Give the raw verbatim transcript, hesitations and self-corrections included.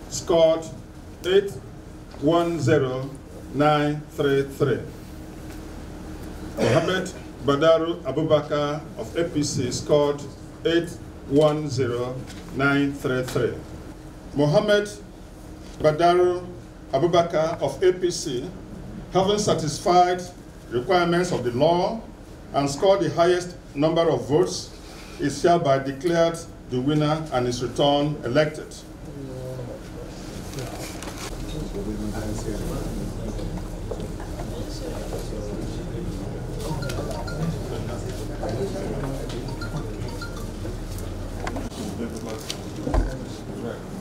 scored eight one zero nine three three. Mohammed Badaru Abubakar of A P C scored eight one zero nine three three. Mohammed Badaru Abubakar of A P C, having satisfied requirements of the law and scored the highest number of votes, is hereby declared the winner and is returned elected. Right.